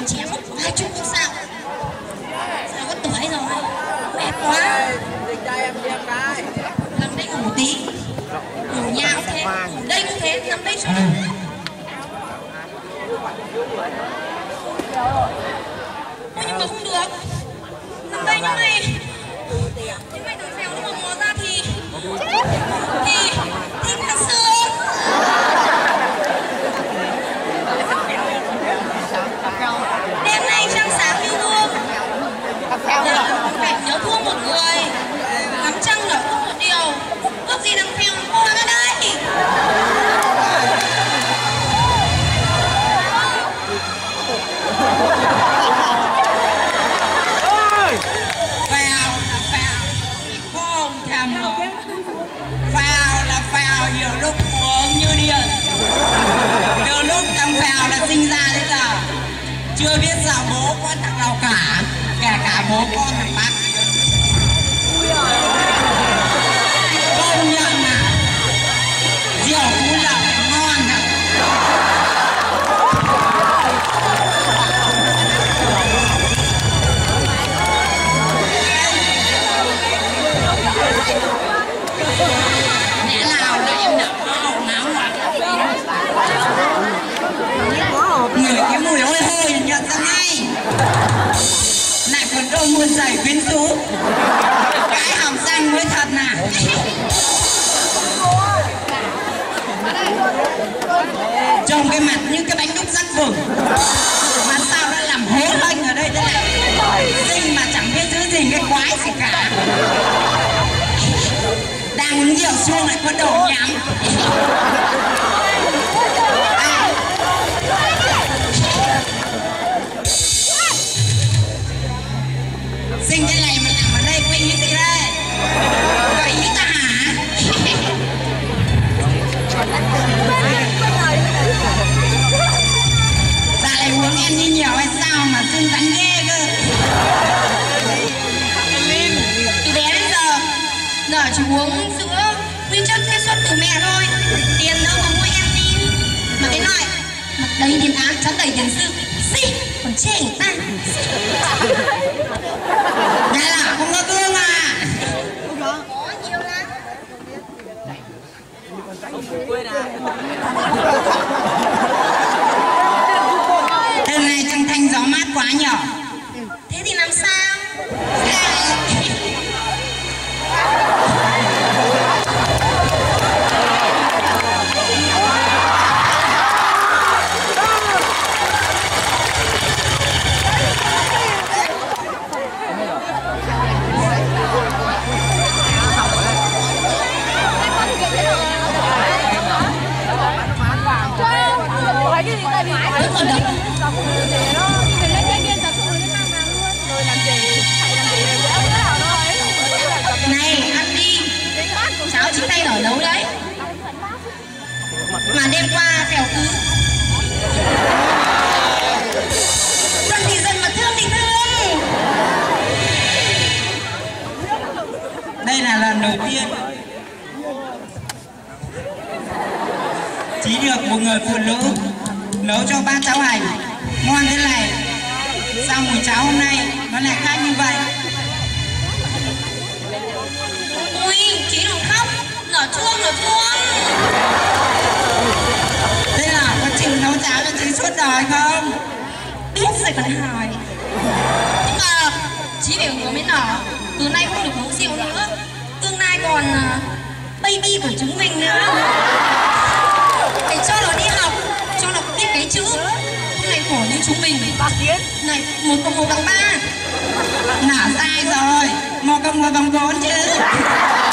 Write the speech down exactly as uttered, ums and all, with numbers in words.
trẻ mất hai chục không sao. Sao có tuổi rồi, mệt quá. Nằm đây ngủ một tí, ngủ nhà cũng thế, ngủ đây cũng thế, nằm đây cho nằm. Ôi nhưng mà không được, nằm đây như này, như này thằng Phèo nó mà mò ra thì thì thì cả xương. Đêm nay trăng sáng như gương, phải nhớ thương một người, ngắm trăng nở ước một điều, ước gì thằng Phèo nó mò ra đây. Phèo là Phèo, không thèm nữa. Phèo là Phèo, nhiều lúc cuồng như điên. Từ lúc thằng Phèo là sinh ra đến giờ, chưa biết sao bố có thằng nào cả, kể cả bố con thằng Bắc. Công nhận à, rượu cú lợn ngon à. Mẹ nào là em nở hầu ngáo à. Người cái mùi hôi hôi nhận ra ngay. Lại còn đôi môi dày quyến rũ, cái hàm xanh mới thật nè. Trông cái mặt như cái bánh đúc rắc vừng, mà sao đã làm hố lênh ở đây thế này. Sinh mà chẳng biết giữ gìn cái quái gì cả. Đang uống rượu xuông lại có đồ nhắm. À. Sinh thế này mà làm ở đây có ý gì đây? Có ý ta hả? Dạ lại uống em như nhiều hay sao mà xinh rắn ghê cơ. Từ bé đến giờ, giờ chỉ uống sữa nguyên chất kết xuất từ mẹ thôi. Tiền đâu mà mua em tin. Mà cái loại mặt đầy tiền ác, chắn đầy tiền sư, xì, còn chê người ta. Nhà là không có gương à. Có nhiều lắm. Hôm nay trăng thanh gió mát quá nhở. Thế thì làm sao? Vẫn còn đập. Này ăn đi, cháu chính tay ở nấu đấy. Mà đêm qua Phèo cứ dân thì dân mà thương thì thương. Đây là lần đầu tiên Chí được một người phụ nữ nấu cho ba cháu hành ngon thế này. Sao mùi cháo hôm nay nó lại khác như vậy? Ui, Chí đừng khóc, nở chuông nở chuông. Đây là có chịu nấu cháo cho Chí suốt đời không? Biết rồi còn hỏi. Nhưng mà Chí phải uống mới nở. Từ nay không được uống rượu nữa. Tương lai còn baby của chúng mình nữa. Phải cho nó đi học, cho nó biết cái chữ. Hôm nay khổ như chúng mình. Này, một cộng một bằng ba. Nả sai rồi, một cộng một bằng bốn chứ.